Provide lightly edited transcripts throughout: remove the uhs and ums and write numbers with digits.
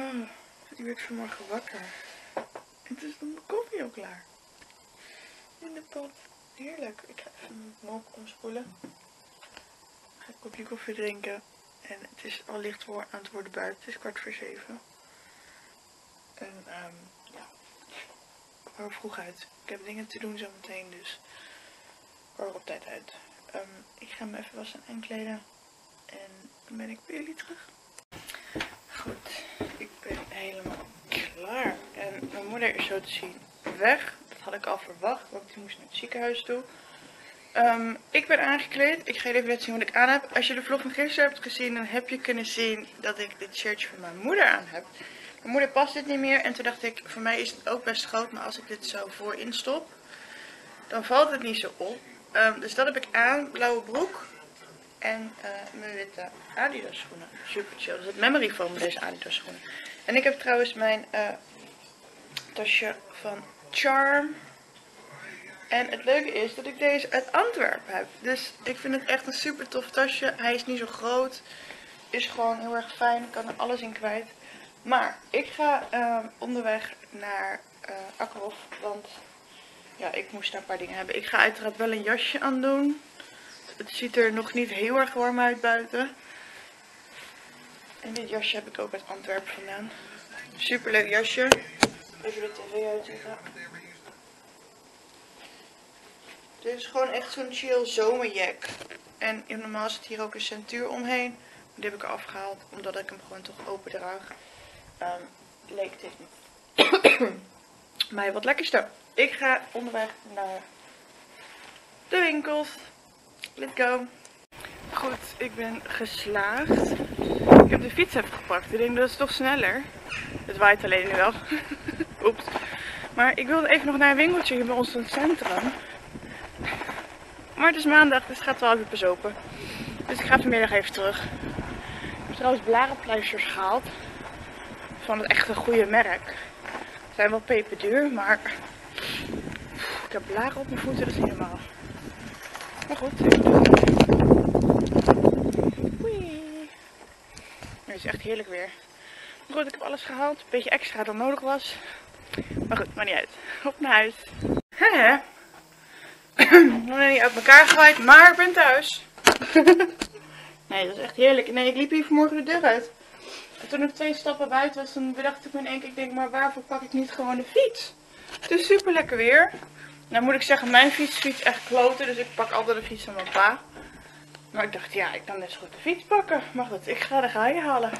Oh, ik werd vanmorgen wakker. En toen stond mijn koffie al klaar. In de pot. Heerlijk. Ik ga even mijn melk omspoelen. Ga een kopje koffie drinken. En het is al licht aan het worden buiten. Het is 6:45. En ja, ik word vroeg uit. Ik heb dingen te doen zometeen, dus ik word er op tijd uit. Ik ga me even wassen en kleden. En dan ben ik bij jullie terug. Goed, ik ben helemaal klaar. En mijn moeder is zo te zien weg. Dat had ik al verwacht, want die moest naar het ziekenhuis toe. Ik ben aangekleed. Ik ga je even laten zien wat ik aan heb. Als je de vlog van gisteren hebt gezien, dan heb je kunnen zien dat ik dit shirtje van mijn moeder aan heb. Mijn moeder past dit niet meer. En toen dacht ik, voor mij is het ook best groot. Maar als ik dit zo voorin stop, dan valt het niet zo op. Dus dat heb ik aan. Blauwe broek. En mijn witte Adidas schoenen. Super chill. Dus het memory foam deze Adidas schoenen. En ik heb trouwens mijn tasje van Charm. En het leuke is dat ik deze uit Antwerpen heb. Dus ik vind het echt een super tof tasje. Hij is niet zo groot. Is gewoon heel erg fijn. Ik kan er alles in kwijt. Maar ik ga onderweg naar Akkerhof. Want ja, ik moest daar een paar dingen hebben. Ik ga uiteraard wel een jasje aan doen. Het ziet er nog niet heel erg warm uit buiten. En dit jasje heb ik ook uit Antwerpen vandaan. Super leuk jasje. Even de tv uitzetten. Dit is gewoon echt zo'n chill zomerjack. En normaal zit hier ook een centuur omheen. Die heb ik eraf gehaald, omdat ik hem gewoon toch open draag. Leek dit mij wat lekkerste. Ik ga onderweg naar de winkels. Let's go. Goed, ik ben geslaagd. Ik heb de fiets even gepakt. Ik denk dat is toch sneller. Het waait alleen nu wel. Oeps. Maar ik wilde even nog naar een winkeltje hier bij ons in het centrum. Maar het is maandag, dus het gaat 12 uur pas open. Dus ik ga vanmiddag even terug. Ik heb trouwens blarenpleisters gehaald. Van het echte goede merk. Ze zijn wel peperduur, maar ik heb blaren op mijn voeten, dat is niet normaal. Maar goed, even doen. Oei. Het is echt heerlijk weer. Maar goed, ik heb alles gehaald. Een beetje extra dan nodig was. Maar goed, maakt niet uit. Op naar huis. Hè? Nog niet uit elkaar gegooid, maar ik ben thuis. Nee, dat is echt heerlijk. Nee, ik liep hier vanmorgen de deur uit. En toen ik 2 stappen buiten was, toen bedacht ik me in één keer, ik denk, maar waarvoor pak ik niet gewoon de fiets? Het is super lekker weer. Nou moet ik zeggen, mijn fiets echt kloten, dus ik pak altijd de fiets van mijn pa. Maar ik dacht, ja, ik kan net zo goed de fiets pakken. Maar goed, ik ga de graaien halen.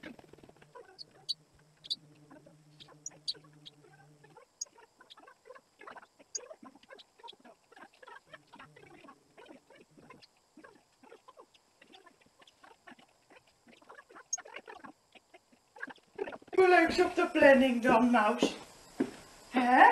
Hoe leuk is op de planning dan, Maus? Hè?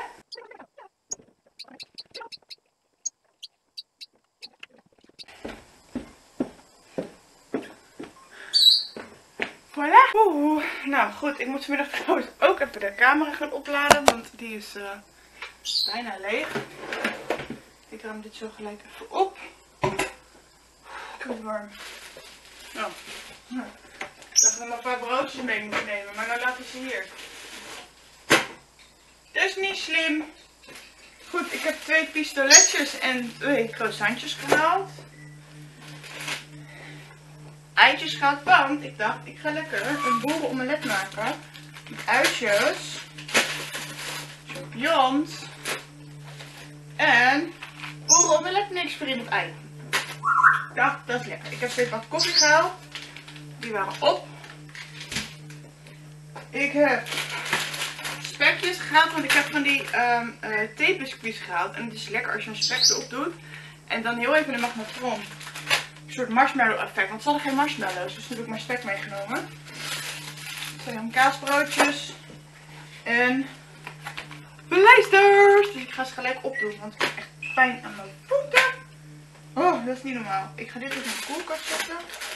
Voilà. Oeh. Nou goed, ik moet vanmiddag trouwens ook even de camera gaan opladen, want die is bijna leeg. Ik ruim dit zo gelijk even op. Ik heb het warm. Oh. Nou. Ik dacht dat ik nog een paar broodjes mee moet nemen, maar nou laat ik ze hier. Dat is niet slim. Goed, ik heb 2 pistoletjes en 2 croissantjes gehaald. Eitjes gehaald, want ik dacht, ik ga lekker een boerenomelet maken. Met uitjes, champignons en boerenomelet niks voor in het ei. Ik dacht, dat is lekker. Ik heb 2 pak koffie gehaald. Die waren op. Ik heb spekjes gehaald, want ik heb van die theebiscuits gehaald. En het is lekker als je een spek erop doet. En dan heel even de magnetron. Een soort marshmallow effect, want ze hadden geen marshmallows. Dus toen heb ik mijn spek meegenomen. 2 kaasbroodjes. En pleisters. Dus ik ga ze gelijk opdoen, want ik heb echt pijn aan mijn voeten. Oh, dat is niet normaal. Ik ga dit even in de koelkast zetten.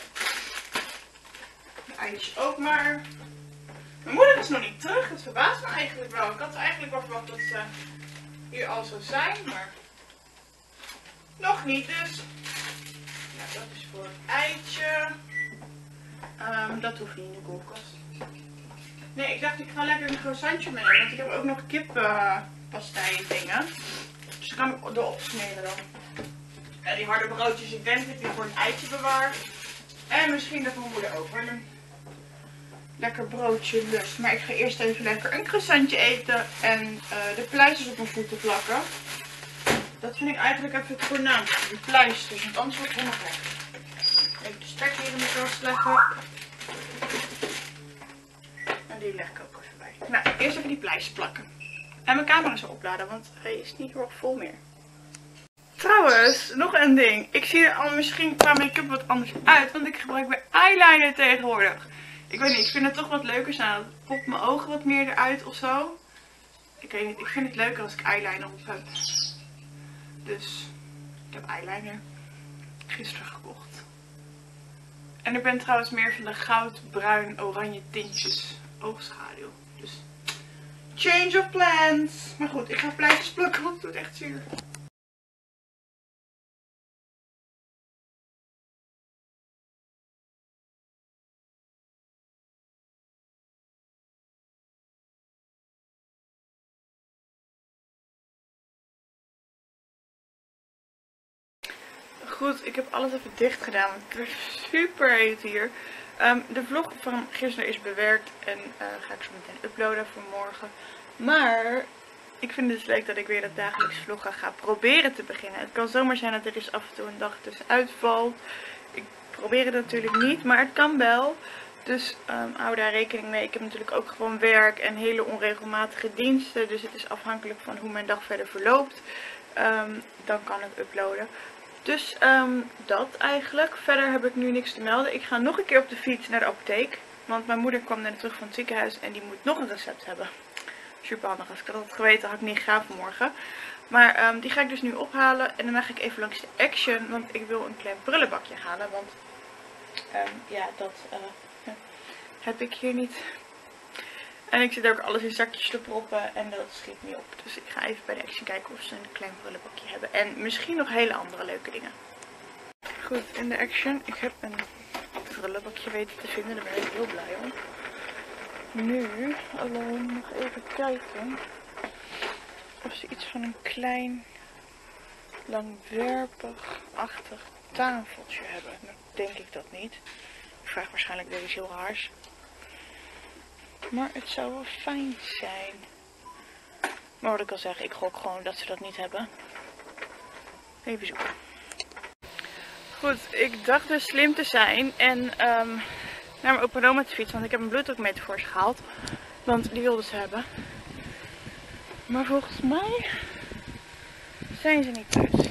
De eitjes ook maar. Mijn moeder is nog niet terug. Het verbaast me eigenlijk wel. Ik had eigenlijk wel verwacht dat ze hier al zou zijn, maar nog niet dus. Nou, dat is voor het eitje. Dat hoeft niet in de koelkast. Nee, ik dacht ik ga lekker een croissantje meenemen. Want ik heb ook nog kippastei dingen. Dus dan kan ik erop smeren dan. En die harde broodjes, ik denk dat ik die voor een eitje bewaar. En misschien dat mijn moeder ook wel een lekker broodje lust. Maar ik ga eerst even lekker een croissantje eten. En de pleisters op mijn voeten plakken. Dat vind ik eigenlijk even het voornaamste. Die pleisters, want anders wordt het helemaal gek. Even de spek hier in de kast leggen. En die leg ik ook even bij. Nou, eerst even die pleisters plakken. En mijn camera zo opladen, want hij is niet heel erg vol meer. Trouwens, nog een ding. Ik zie er al misschien qua make-up wat anders uit, want ik gebruik weer eyeliner tegenwoordig. Ik weet niet, ik vind het toch wat leuker staan. Het popt mijn ogen wat meer eruit of zo. Ik weet niet, ik vind het leuker als ik eyeliner op heb. Dus, ik heb eyeliner gisteren gekocht. En ik ben trouwens meer van de goud, bruin, oranje tintjes oogschaduw. Dus, change of plans. Maar goed, ik ga pleisters plakken, want het doet echt zuur. Goed, ik heb alles even dicht gedaan, want het werd super heet hier. De vlog van gisteren is bewerkt en ga ik zo meteen uploaden voor morgen. Maar ik vind het dus leuk dat ik weer dat dagelijks vloggen ga proberen te beginnen. Het kan zomaar zijn dat er dus af en toe een dag tussenuit valt. Ik probeer het natuurlijk niet, maar het kan wel. Dus hou daar rekening mee. Ik heb natuurlijk ook gewoon werk en hele onregelmatige diensten. Dus het is afhankelijk van hoe mijn dag verder verloopt. Dan kan ik uploaden. Dus dat eigenlijk. Verder heb ik nu niks te melden. Ik ga nog een keer op de fiets naar de apotheek. Want mijn moeder kwam net terug van het ziekenhuis en die moet nog een recept hebben. Super handig. Als ik dat had geweten had ik niet gegaan vanmorgen. Maar die ga ik dus nu ophalen. En daarna ga ik even langs de Action. Want ik wil een klein prullenbakje halen. Want ja, dat heb ik hier niet. En ik zit ook alles in zakjes te proppen en dat schiet niet op. Dus ik ga even bij de Action kijken of ze een klein prullenbakje hebben. En misschien nog hele andere leuke dingen. Goed, in de Action. Ik heb een prullenbakje weten te vinden. Daar ben ik heel blij om. Nu alleen nog even kijken of ze iets van een klein langwerpig-achtig tafeltje hebben. Nou denk ik dat niet. Ik vraag waarschijnlijk weer iets heel raars. Maar het zou wel fijn zijn. Maar wat ik al zeg, ik gok gewoon dat ze dat niet hebben. Even zoeken. Goed, ik dacht dus slim te zijn en naar mijn opa oma te fietsen. Want ik heb een bloeddrukmeter voor ze gehaald. Want die wilden ze hebben. Maar volgens mij zijn ze niet thuis.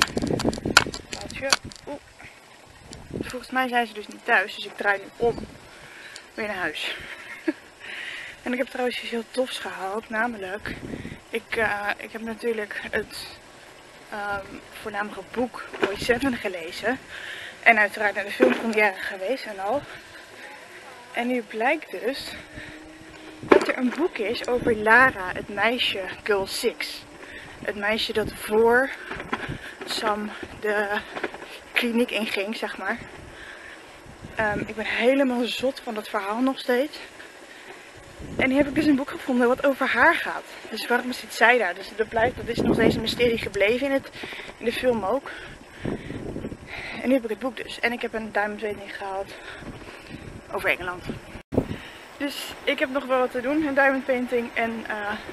Volgens mij zijn ze dus niet thuis. Dus ik draai nu om. Weer naar huis. En ik heb trouwens iets heel tofs gehaald, namelijk, ik heb natuurlijk het voornamige boek Boy 7 gelezen. En uiteraard naar de filmpremière geweest en al. En nu blijkt dus dat er een boek is over Lara, het meisje Girl 6. Het meisje dat voor Sam de kliniek inging, zeg maar. Ik ben helemaal zot van dat verhaal nog steeds. En nu heb ik dus een boek gevonden wat over haar gaat. Dus waarom zit zij daar? Dus dat is nog steeds een mysterie gebleven in de film ook. En nu heb ik het boek dus. En ik heb een diamond rating gehaald over Engeland. Dus ik heb nog wel wat te doen. Een diamond painting en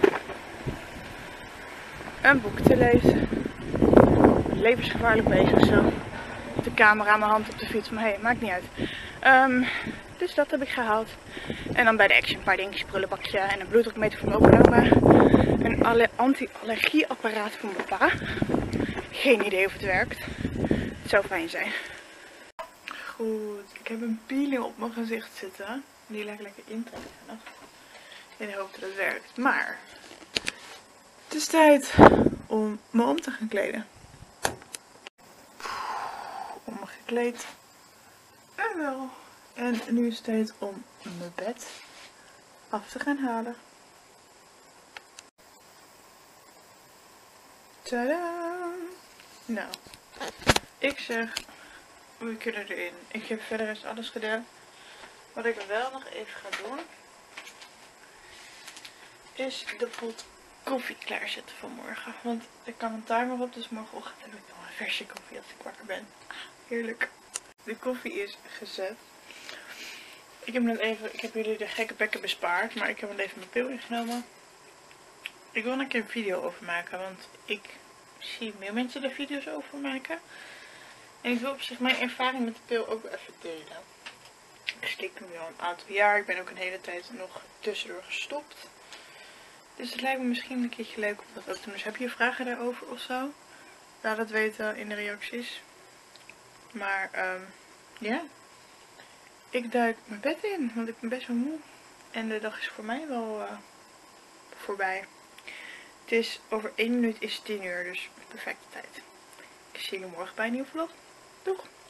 een boek te lezen. Levensgevaarlijk bezig zo. De camera aan mijn hand op de fiets. Maar hey, maakt niet uit. Dus dat heb ik gehaald. En dan bij de Action een paar dingetjes. Prullenbakje en een bloeddrukmeter van mijn opa en oma. Een anti-allergieapparaat van mijn pa. Geen idee of het werkt. Het zou fijn zijn. Goed, ik heb een peeling op mijn gezicht zitten. Die lekker intrekken. In de hoop dat het werkt. Maar het is tijd om me om te gaan kleden. Omgekleed. En wel. En nu is het tijd om mijn bed af te gaan halen. Tadaa! Nou, ik zeg, we kunnen erin. Ik heb verder eens alles gedaan. Wat ik wel nog even ga doen, is de pot koffie klaarzetten van morgen. Want er kan een timer op, dus morgenochtend heb ik nog een versje koffie als ik wakker ben. Heerlijk. De koffie is gezet. Ik heb jullie de gekke bekken bespaard, maar ik heb net even mijn pil ingenomen. Ik wil een keer een video over maken, want ik zie meer mensen er video's over maken. En ik wil op zich mijn ervaring met de pil ook wel even delen. Ik slik hem nu al een aantal jaar. Ik ben ook een hele tijd nog tussendoor gestopt. Dus het lijkt me misschien een keertje leuk om dat ook te doen. Dus heb je vragen daarover of zo? Laat het weten in de reacties. Maar ja. Ik duik mijn bed in, want ik ben best wel moe. En de dag is voor mij wel voorbij. Het is over 1 minuut is 10 uur, dus perfecte tijd. Ik zie jullie morgen bij een nieuwe vlog. Doeg!